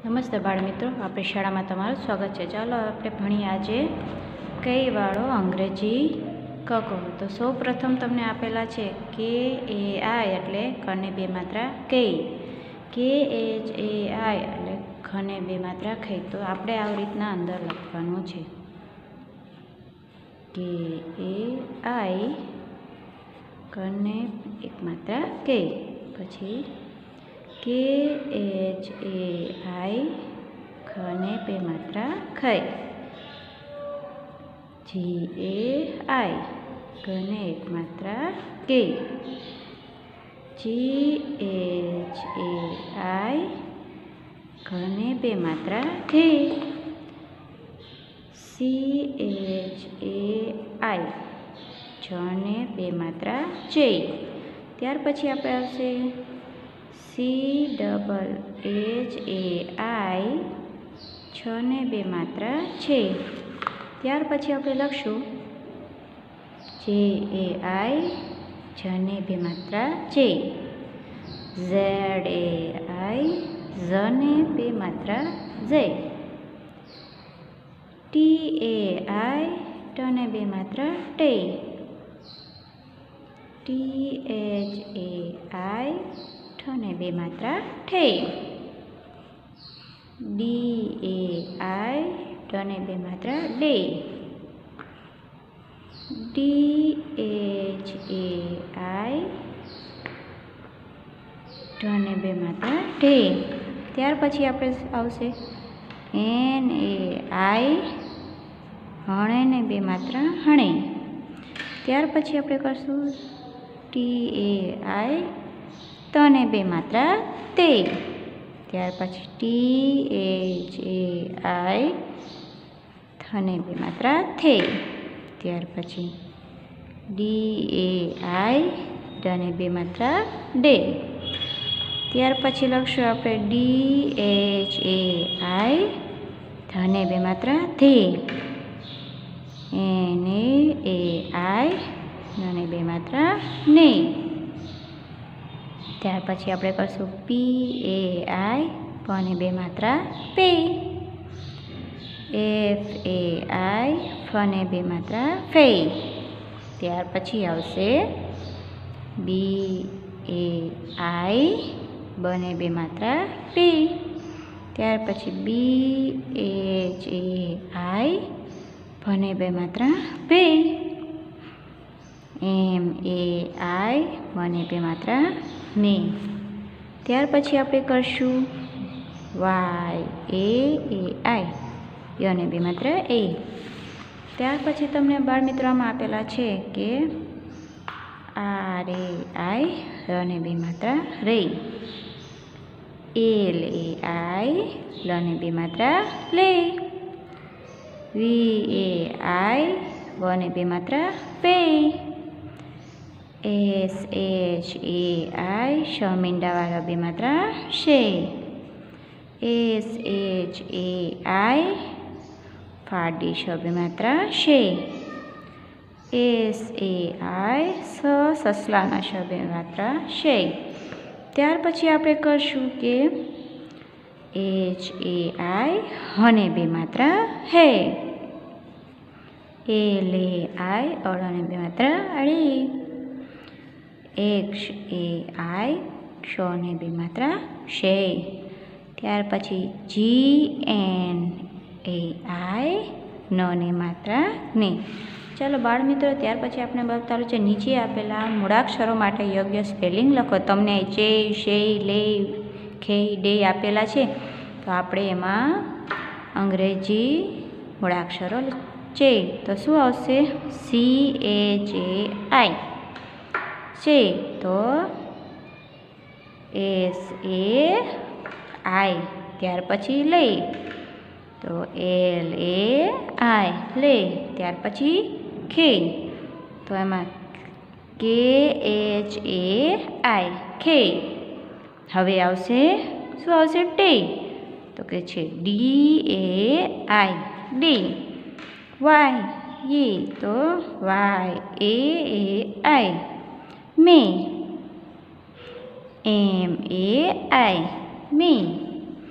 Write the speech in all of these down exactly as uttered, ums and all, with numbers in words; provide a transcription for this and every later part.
નમસ્તે બાળ મિત્રો, આપણી શાળામાં તમારું સ્વાગત છે। ચાલો આપણે ભણીએ આજે કઈ વાળો અંગ્રેજી કકો। તો સૌ પ્રથમ તમને આપેલા છે કે એ આઈ એટલે કને બે માત્રા કઈ, કે એચ એ આઈ એટલે ખને બે માત્રા ખઈ। તો આપણે આવી રીતના અંદર લખવાનું છે કે એ આઈ કને એક માત્રા કઈ, પછી કે એચ એ આઈ ખને બે માત્રા ખઈ, જી એ આઈ ગને એક માત્રા કે, જી એચ એ આઈ ઘને બે માત્રા કે, સી એચ એ આઈ જને બે માત્રા જઈ। ત્યાર પછી આપણે આવશે C double H A I છને બે માત્રા છે। ત્યાર પછી આપણે લખશું જે એ આઈ જને બે માત્રા છે, ઝેડ એ આઈ ઝને બે માત્રા જય, ટી એ આઈ ટને બે માત્રા ટે, ટી એચ એ આઈ ઠને બે માત્રા ઠે, ડી એ આઈ ટને બે માત્રા ડે, ડી એચ એ આઈ ઢને બે માત્રા ઢે। ત્યાર પછી આપણે આવશે એન એ આઈ હણે ને બે માત્રા હણે। ત્યાર પછી આપણે કરશું ટી એ આઈ તને બે માત્રા તે, ત્યાર પછી ટી એચ એ આઈ થને બે માત્રા થે, ત્યાર પછી ડી એ આઈ ડને બે માત્રા ડે। ત્યાર પછી લખશું આપણે ડી એચ એ આઈ ધને બે માત્રા ધે, એન એ આઈ ધને બે માત્રા ને, ત્યાર પછી આપણે કરશું પી એ આઈ પને બે માત્રા પે, એફ એ આઈ ફને બે માત્રા ફે, ત્યાર પછી આવશે બી એ આઈ બને બે માત્રા પી, ત્યાર પછી બી એચ એ આઈ ભને બે માત્રા પે, એમ એ આઈ મને બે માત્રા ને, ત્યાર પછી આપણે કરશું વાય એ એ આઈ યને બે માત્રા એ। ત્યાર પછી તમને બાળ મિત્રોમાં આપેલા છે કે આર એ આઈ રને બે માત્રા રે, એલ એ આઈ લને બે માત્રા લે, વી એ આઈ વને બે માત્રા પે, એસ એચ એ આઈ શમીંડાવાળા બે માત્રા શે, એસ એચ એ આઈ ફાડી શ બે માત્રા શે, એસ એ આઈ સ સસલાના શ બે માત્રા શે। ત્યાર પછી આપણે કરશું કે એચ એ આઈ હને બે માત્રા હે, એલ એ આઈ અળને બે માત્રા અળી, એક્સ એ આઈ ક્ષને બે માત્રા શે, ત્યાર પછી જી એન એ આઈ નને માત્રા ને। ચાલો બાળ મિત્રો, ત્યાર પછી આપણે બતાવેલું છે નીચે આપેલા મૂળાક્ષરો માટે યોગ્ય સ્પેલિંગ લખો। તમને ચે શે લે ખે ડે આપેલા છે, તો આપણે એમાં અંગ્રેજી મૂળાક્ષરો છે તો શું આવશે સી એચ એ આઈ છે, તો એસ એ આઈ, ત્યાર પછી લે તો એલ એ આઈ લે, ત્યાર પછી ખે તો એમાં કે એચ એ આઈ ખે। હવે આવશે શું આવશે ટે, તો કે છે ડી એ આઈ ડે, વાય એ તો Y A A I May, M A આઈ મે,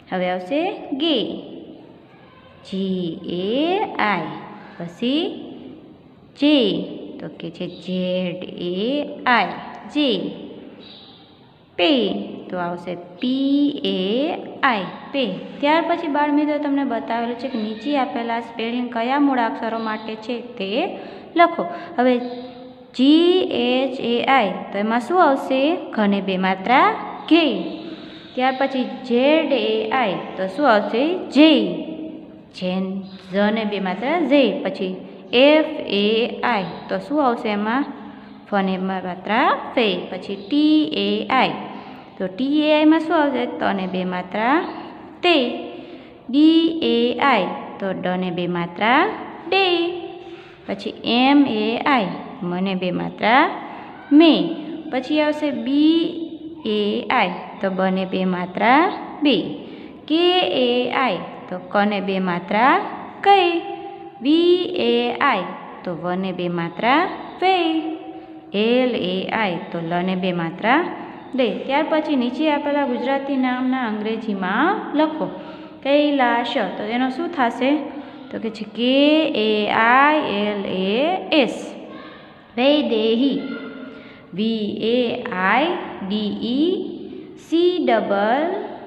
હવે આવશે ગે, જી એ આઈ. પછી જે, તો કે છે ઝેડ એ આઈ, જે. પે, તો આવશે પી એ આઈ, પે. ત્યાર પછી બાળ મિત્રો તમને બતાવેલું છે કે નીચે આપેલા સ્પેલિંગ કયા મૂળાક્ષરો માટે છે તે લખો. હવે જી એચ એ આઈ, તો એમાં શું આવશે? ઘને બે માત્રા ઘે. ત્યાર પછી ઝેડ એ આઈ, તો શું આવશે? જે. જેન જને બે માત્રા જે. પછી એફ એ આઈ, તો શું આવશે એમાં? ફને માત્રા ફે. પછી ટી એ આઈ, તો ટી એ આઈમાં શું આવશે? તને બે માત્રા તે. ડી એ આઈ, તો ડને બે માત્રા ડે. પછી એમ એ આઈ, મને બે માત્રા મે. પછી આવશે બી એ આઈ, તો બને બે માત્રા બે. કે એ આઈ, તો કને બે માત્રા કઈ. વી એ આઈ, તો વને બે માત્રા વે. એલ એ આઈ, તો લને બે માત્રા લે. ત્યાર પછી નીચે આપેલા ગુજરાતી નામના અંગ્રેજીમાં લખો. કૈલાશ, તો એનો શું થશે? તો કે છે કે A I L A S. Vaidehi, V A I D E C double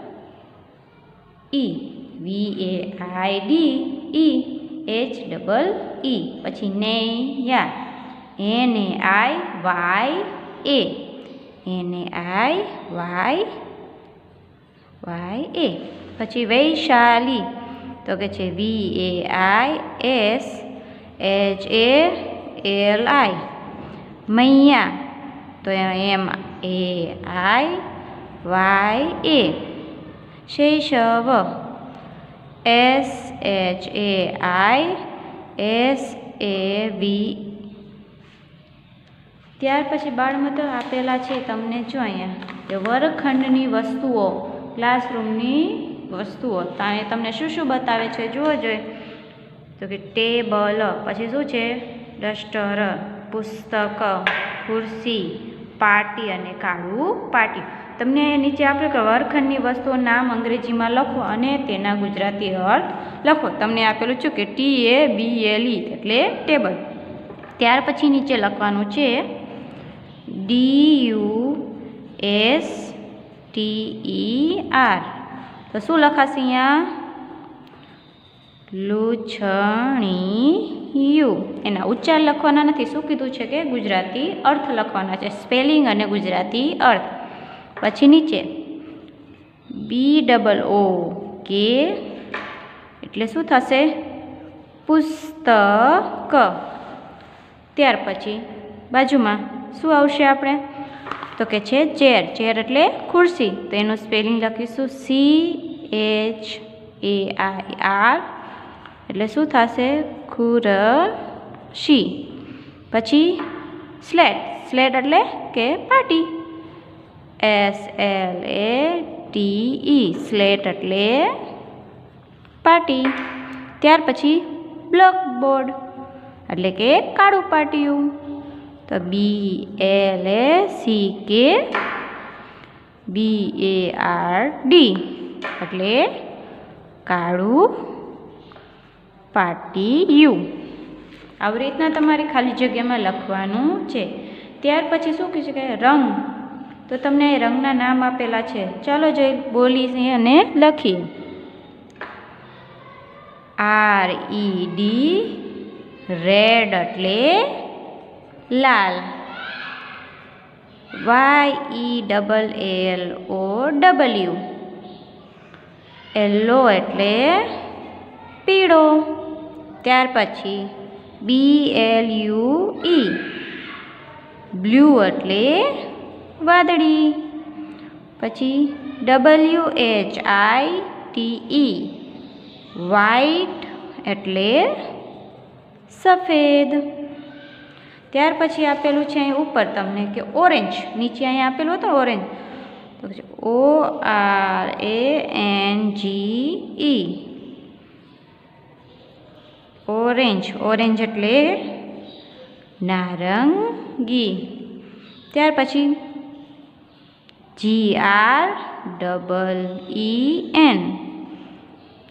E, V A I D E H double E. પછી Naiya, N A I Y A, N A I Y Y A. પછી વૈશાલી, તો કે છે V A I S H A L I. Maiya, તો M A I Y A. Shaishav, S H A I S A V. ત્યાર પછી બાળમતો આપેલા છે તમને જો અહીંયા કે વર્ગખંડની વસ્તુઓ, ક્લાસરૂમની વસ્તુઓ. તાને તમને શું શું બતાવે છે જુઓ જોઈએ. તો કે ટેબલ, પછી શું છે? ડસ્ટર, પુસ્તક, ખુરશી, પાટી અને કાળું પાટી. તમને નીચે આપણે કે વર્ગખંડની વસ્તુઓ નામ અંગ્રેજીમાં લખો અને તેના ગુજરાતી અર્થ લખો. તમને આપેલું છે કે ટી એ બી એલ ઈ એટલે ટેબલ. ત્યાર પછી નીચે લખવાનું છે D U S T E R. તો શું લખાશે અહીંયા? લૂછણી યુ. એના ઉચ્ચાર લખવાના નથી. શું કીધું છે કે ગુજરાતી અર્થ લખવાના છે, સ્પેલિંગ અને ગુજરાતી અર્થ. પછી નીચે બી ડબલ ઓ કે એટલે શું થશે? પુસ્તક. ત્યાર પછી બાજુમાં શું આવશે આપણે? તો કે છે ચેર. ચેર એટલે ખુરશી. તો એનું સ્પેલિંગ લખીશું C H A I R એટલે શું થશે? ખુરશી. પછી સ્લેટ. સ્લેટ એટલે કે પાટી. S L A T E, slate એટલે પાટી. ત્યાર પછી બ્લેકબોર્ડ એટલે કે કાળું પાટિયું. તો બી એલ એ સી કે બી એ આર ડી એટલે કાળું પાટિયું. આવી રીતના તમારે ખાલી જગ્યામાં લખવાનું છે. ત્યાર પછી શું કહે છે કે રંગ. તો તમને રંગના નામ આપેલા છે. ચાલો જઈ બોલીએ અને લખીએ. આર ઈ ડી, રેડ એટલે લાલ. Y E double L O W, yellow એટલે પીળો. ત્યાર પછી B L U E, blue એટલે વાદળી. પછી W H I T E, white એટલે સફેદ. ત્યાર પછી આપેલું છે અહીં ઉપર તમને કે ઓરેન્જ. નીચે અહીંયા આપેલું હતું ઓરેન્જ. તો O R A N G E, orange. Orange એટલે નારંગી. ત્યાર પછી G R double E N,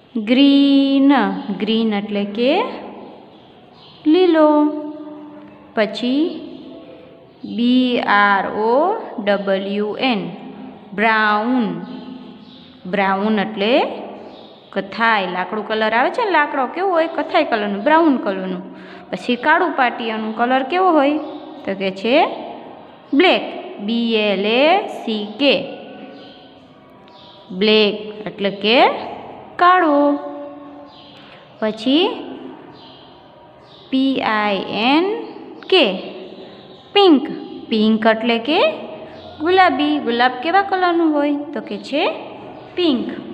green, green એટલે કે લીલો. પછી B R O W N, brown, brown એટલે કથાઈ, લાકડું કલર આવે છે ને, લાકડો કેવો હોય કથાઈ કલરનું, બ્રાઉન કલરનું. પછી કાળું પાટિયાનું કલર કેવો હોય તો કે છે black, B L A C K, black એટલે કે કાળું. પછી P I N K, pink, pink એટલે કે ગુલાબી, ગુલાબ કેવા કલરનું હોય તો કે છે પિંક.